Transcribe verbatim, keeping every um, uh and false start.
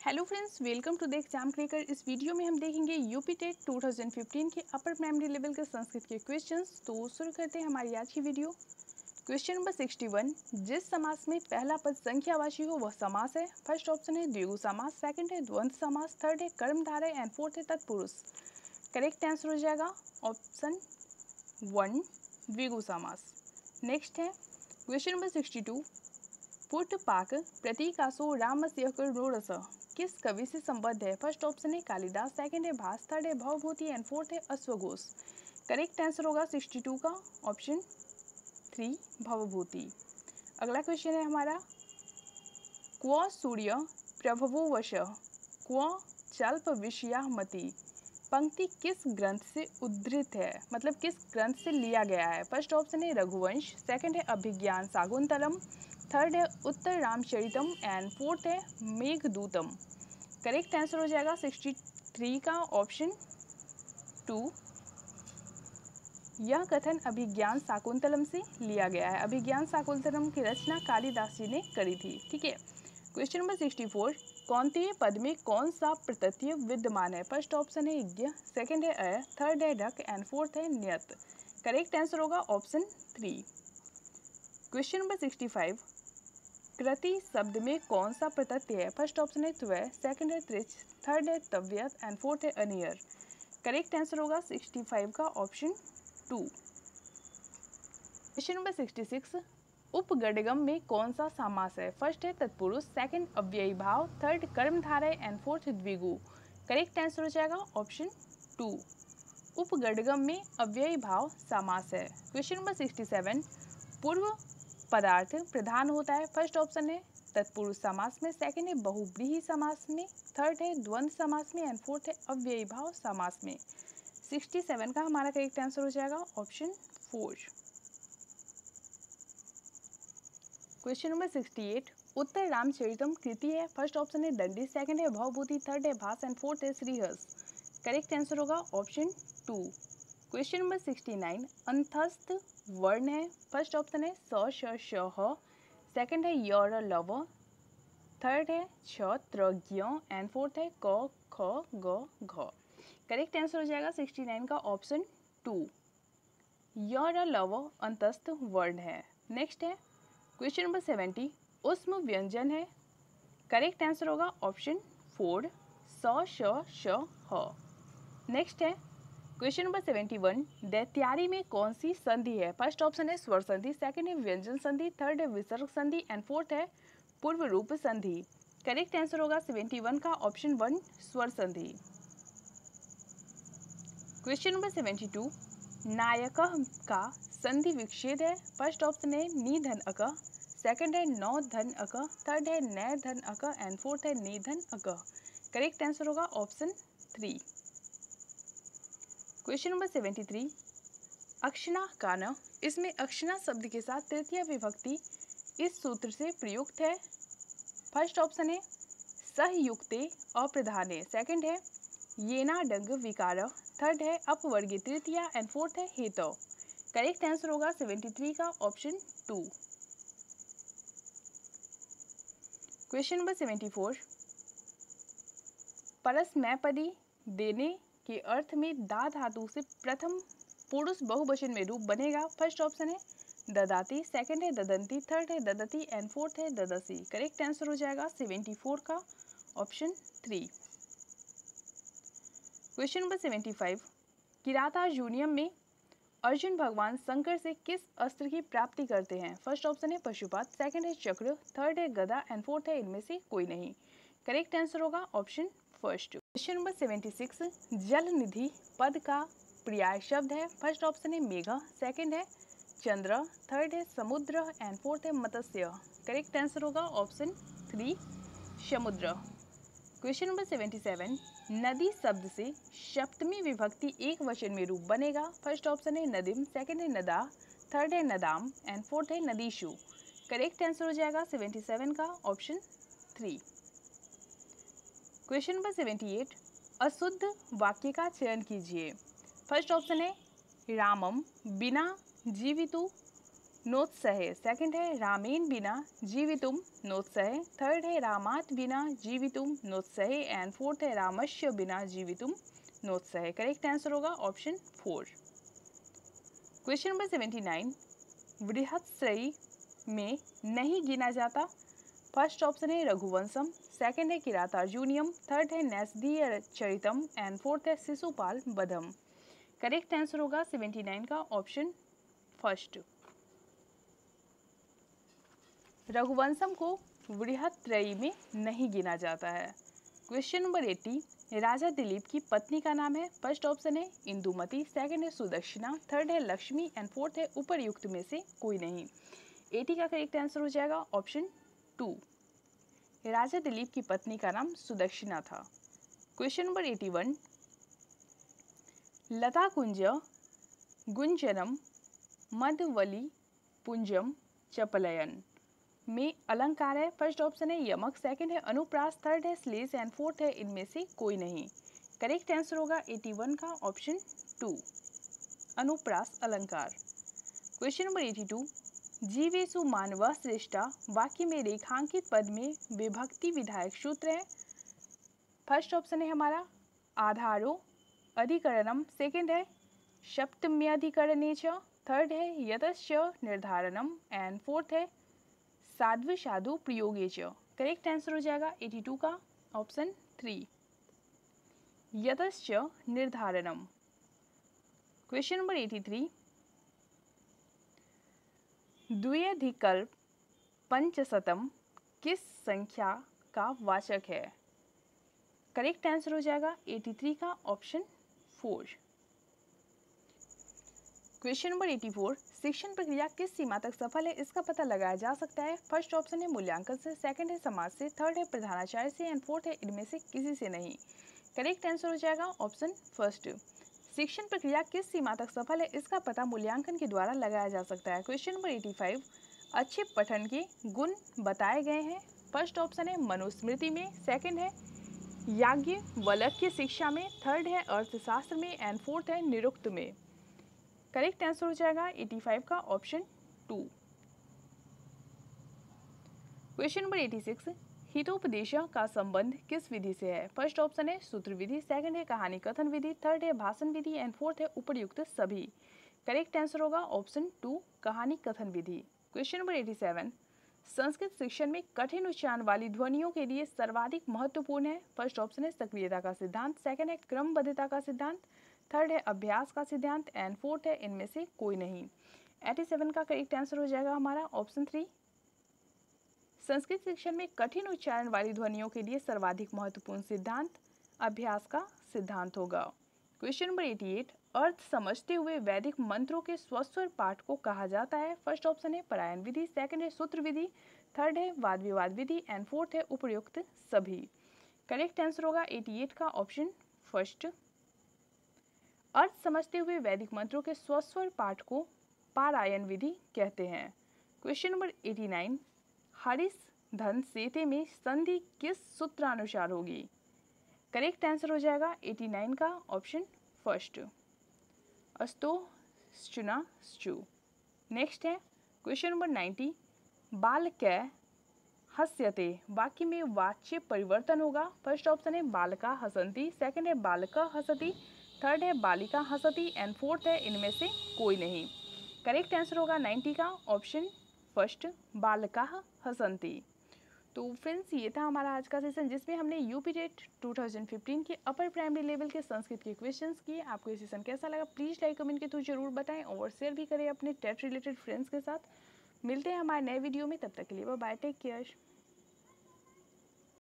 Hello friends, welcome to the exam cracker. इस वीडियो में हम देखेंगे UP TET two thousand fifteen के अपर प्राइमरी लेवल के संस्कृत के क्वेश्चंस। तो शुरू करते हैं हमारी आज की वीडियो। क्वेश्चन नंबर सिक्सटी वन, जिस समास में पहला पद संख्यावाची हो वह समास है। फर्स्ट ऑप्शन है द्विगु समास, सेकंड है द्वंद्व समास, थर्ड है कर्मधारय एंड फोर्थ है तत्पुरुष। करेक्ट आंसर हो जाएगा ऑप्शन वन, द्विगु समास। नेक्स्ट है क्वेश्चन नंबर सिक्सटी टू, पुट पाक प्रतीकासो रामस्य करुणोरस किस कवि से संबद्ध है। फर्स्ट ऑप्शन है कालिदास, सेकंड है भास, थर्ड है भवभूति एंड फोर्थ है अश्वघोष। करेक्ट आंसर होगा सिक्सटी टू का ऑप्शन थ्री, भवभूति। अगला क्वेश्चन है हमारा, क्व सूर्य प्रभवो वश क्व चल्प विषयामति पंक्ति किस ग्रंथ से उद्धृत है, मतलब किस ग्रंथ से लिया गया है। फर्स्ट ऑप्शन है रघुवंश, सेकंड है अभिज्ञान शाकुंतलम, थर्ड है उत्तर रामचरितम एंड फोर्थ है मेघदूतम। करेक्ट आंसर हो जाएगा सिक्सटी थ्री का ऑप्शन टू। यह कथन अभिज्ञान शाकुंतलम से लिया गया है। अभिज्ञान शाकुंतलम की रचना कालिदास जी ने करी थी। ठीक है। क्वेश्चन नंबर सिक्सटी फोर, कौंतेय पद में कौन सा प्रत्यय विद्यमान है। फर्स्ट ऑप्शन है यज्ञ, सेकंड है अय, थर्ड है ढक एंड फोर्थ है नियत। करेक्ट आंसर होगा option three. Question number sixty five, कृति शब्द में कौन सा प्रत्यय है। फर्स्ट ऑप्शन है त्वय, सेकंड है त्रिच, थर्ड है तव्यत एंड फोर्थ है अनियर। करेक्ट आंसर होगा सिक्सटी फाइव का option two. Question number sixty six, उपगडगम में कौन सा समास है। फर्स्ट है तत्पुरुष, सेकंड अव्ययी भाव, थर्ड कर्मधारय एंड फोर्थ द्विगु। करेक्ट आंसर हो जाएगा ऑप्शन टू। उपगडगम में अव्ययी भाव समास है। क्वेश्चन नंबर सिक्सटी सेवन, पूर्व पदार्थ प्रधान होता है। फर्स्ट ऑप्शन है तत्पुरुष समास में, सेकंड है बहुब्रीहि समास में, थर्ड है द्वंद्व समास में एंड फोर्थ है अव्ययी भाव समास में। सिक्सटी सेवन का हमारा करेक्ट आंसर हो जाएगा option four. Question number sixty eight, उत्तर रामचरितम कृति है। फर्स्ट ऑप्शन है दंडी, सेकंड है भवभूति, थर्ड है भास एंड फोर्थ है श्रीहर्ष। करेक्ट आंसर होगा option two. Question number sixty nine, अंतस्थ वर्ण है। फर्स्ट ऑप्शन है स श श ह, सेकंड है य र लव, थर्ड है छ त्र ज्ञ एंड फोर्थ है क ख ग घ। करेक्ट आंसर हो जाएगा सिक्सटी नाइन का ऑप्शन टू, य र लव अंतस्थ वर्ण है। नेक्स्ट है क्वेश्चन नंबर सेवेंटी, उष्म व्यंजन है। करेक्ट आंसर होगा ऑप्शन फोर, स श श ह। नेक्स्ट है क्वेश्चन नंबर सेवेंटी वन, दैत्यारी में कौन सी संधि है। फर्स्ट ऑप्शन है स्वर संधि, सेकंड है व्यंजन संधि, थर्ड है विसर्ग संधि एंड फोर्थ है पूर्व रूप संधि। करेक्ट आंसर होगा सेवेंटी वन का ऑप्शन वन, स्वर संधि। क्वेश्चन नंबर सेवेंटी टू, नायक का संधि विच्छेद है। फर्स्ट ऑप्शन है नी धन अक, सेकंड है नौ धन अक, थर्ड है नय धन अक एंड फोर्थ है नी धन अक। करेक्ट आंसर होगा option three. Question number seventy three, अक्षना का न, इसमें अक्षना शब्द के साथ तृतीय विभक्ति इस सूत्र से प्रयुक्त है। फर्स्ट ऑप्शन है सहयुक्ते अप्रधाने, सेकंड है येना डंग विकार, थर्ड है अपवर्गीय तृतीया एंड फोर्थ है हेतु। करेक्ट आंसर होगा सेवेंटी थ्री का option two. Question number seventy four, परस्मैपदी देने के अर्थ में दा धातु से प्रथम पुरुष बहुवचन में रूप बनेगा। फर्स्ट ऑप्शन है ददाती, सेकंड है ददंती, थर्ड है ददती एंड फोर्थ है ददसी। करेक्ट आंसर हो जाएगा सेवेंटी फोर का option three. Question number seventy five, Kiratarjuniyam में अर्जुन भगवान शंकर से किस अस्त्र की प्राप्ति करते हैं। फर्स्ट ऑप्शन है पशुपात, सेकंड है चक्र, थर्ड है गदा एंड फोर्थ है इनमें से कोई नहीं। करेक्ट आंसर होगा option first. Question number seventy six, जल निधि पद का पर्याय शब्द है। फर्स्ट ऑप्शन है मेघ, सेकंड है चंद्र, थर्ड है समुद्र एंड फोर्थ है मत्स्य। करेक्ट आंसर होगा ऑप्शन थ्री, समुद्र। क्वेश्चन नंबर सेवेंटी सेवन, नदी शब्द से सप्तमी विभक्ति एक वचन में रूप बनेगा। फर्स्ट ऑप्शन है नदीम, सेकंड है नदा, थर्ड है नदाम एंड फोर्थ है नदीशु। करेक्ट आंसर हो जाएगा सेवेंटी सेवन का option three. Question number seventy eight, अशुद्ध वाक्य का चयन कीजिए। फर्स्ट ऑप्शन है रामम बिना जीवितु नोत्सहे, सेकंड है रामेन बिना जीवितुम नोत्सहे, थर्ड है रामात बिना जीवितुम नोत्सहे एंड फोर्थ है रामस्य बिना जीवितुम नोत्सहे। करेक्ट आंसर होगा option four. Question number seventy nine, बृहत्श्रयी में नहीं गिना जाता। फर्स्ट ऑप्शन है रघुवंशम, सेकंड है किरातार्जुनियम, थर्ड है नैषधीय चरितम एंड फोर्थ है शिशुपाल बधम। करेक्ट आंसर होगा सेवेंटी नाइन का ऑप्शन फर्स्ट। रघुवंशम को बृहत्त्रयी में नहीं गिना जाता है। क्वेश्चन नंबर एट्टी, राजा दिलीप की पत्नी का नाम है। फर्स्ट ऑप्शन है इंदुमती, सेकंड है सुदक्षिणा, थर्ड है लक्ष्मी एंड फोर्थ है उपर्युक्त में से कोई नहीं। एटी का करेक्ट आंसर हो जाएगा ऑप्शन टू। राजा दिलीप की पत्नी का नाम सुदक्षिणा था। क्वेश्चन नंबर एटी वन, लता कुंज गुंजनम मधवली पुंजम चपलयन में अलंकार है। फर्स्ट ऑप्शन है यमक, सेकंड है अनुप्रास, थर्ड है श्लेष एंड फोर्थ है इनमें से कोई नहीं। करेक्ट आंसर होगा एटी वन का ऑप्शन टू, अनुप्रास अलंकार। क्वेश्चन नंबर एटी टू, जीवेषु मानव श्रेष्ठा वाक्य में रेखांकित पद में विभक्ति विधायक सूत्र है। फर्स्ट ऑप्शन है हमारा आधारो अधिकरणम, सेकंड है सप्तम्यधिकरणे च, थर्ड है यतश्च निर्धारणम एंड फोर्थ है साध्व साधु प्रयोगे च। करेक्ट आंसर हो जाएगा एटी टू का ऑप्शन थ्री, यतश्च निर्धारणम। क्वेश्चन नंबर एटी थ्री, द्व्यधिकल्प पंचशतम किस संख्या का वाचक है। करेक्ट आंसर हो जाएगा एटी थ्री का option four. Question number eighty four, शिक्षण प्रक्रिया किस सीमा तक सफल है इसका पता लगाया जा सकता है। फर्स्ट ऑप्शन है मूल्यांकन से, सेकंड है समाज से, थर्ड है प्रधानाचार्य से एंड फोर्थ है इनमें से किसी से नहीं। करेक्ट आंसर हो जाएगा ऑप्शन फर्स्ट। शिक्षण प्रक्रिया किस सीमा तक सफल है इसका पता मूल्यांकन के द्वारा लगाया जा सकता है। क्वेश्चन नंबर एटी फाइव, अच्छे पठन के गुण बताए गए हैं। फर्स्ट ऑप्शन है मनुस्मृति में, सेकंड है याज्ञवल्क्य शिक्षा में, थर्ड है अर्थशास्त्र में एंड फोर्थ है निरुक्त में। करेक्ट आंसर हो जाएगा एटी फाइव का option two. Question number eighty six, Hitopadesha का संबंध किस विधि से है। फर्स्ट ऑप्शन है सूत्र विधि, सेकंड है कहानी कथन विधि, थर्ड है भाषण विधि एंड फोर्थ है उपर्युक्त सभी। करेक्ट आंसर होगा ऑप्शन टू, कहानी कथन विधि। Question number eighty seven, Sanskrit शिक्षण में कठिन उच्चारण वाली ध्वनियों के लिए सर्वाधिक महत्वपूर्ण है। फर्स्ट ऑप्शन है सक्रियता का सिद्धांत, सेकंड है क्रमबद्धता का सिद्धांत, थर्ड है अभ्यास का सिद्धांत एंड फोर्थ है इनमें से कोई नहीं। एटी सेवन का करेक्ट आंसर हो जाएगा हमारा ऑप्शन थ्री। संस्कृत शिक्षण में कठिन उच्चारण वाली ध्वनियों के लिए सर्वाधिक महत्वपूर्ण सिद्धांत अभ्यास का सिद्धांत होगा। क्वेश्चन नंबर एटी एट, अर्थ समझते हुए वैदिक मंत्रों के स्वस्वर पाठ को कहा जाता है। फर्स्ट ऑप्शन है परायण विधि, सेकंड है सूत्र विधि, थर्ड है वाद विवाद विधि एंड फोर्थ है उपर्युक्त सभी। करेक्ट आंसर होगा एटी एट का ऑप्शन फर्स्ट। अर्थ समझते हुए वैदिक मंत्रों के स्वस्वर पाठ को पारायण विधि कहते हैं। क्वेश्चन नंबर एटी नाइन, हरिश धन सेते में संधि किस सूत्रानुसार होगी। करेक्ट आंसर हो जाएगा एटी नाइन का ऑप्शन फर्स्ट, अस्तो श्चुना श्चु। नेक्स्ट है क्वेश्चन नंबर नाइन्टी, बालकै हस्यते वाक्य में वाच्य परिवर्तन होगा। फर्स्ट ऑप्शन है बालका हसंती, सेकंड है बालका हसती, थर्ड है बालिका हसती एंड फोर्थ है इनमें से कोई नहीं। करेक्ट आंसर होगा नाइन्टी का ऑप्शन फर्स्ट, बालका हसंती। तो फ्रेंड्स ये था हमारा आज का सेशन जिसमें हमने UP TET two thousand fifteen के अपर प्राइमरी लेवल के संस्कृत के क्वेश्चंस किए। आपको ये सेशन कैसा लगा प्लीज़ लाइक कमेंट के थ्रू जरूर बताएं और शेयर भी करें अपने टेट रिलेटेड फ्रेंड्स के साथ। मिलते हैं हमारे नए वीडियो में, तब तक के लिए बाय, टेक केयर।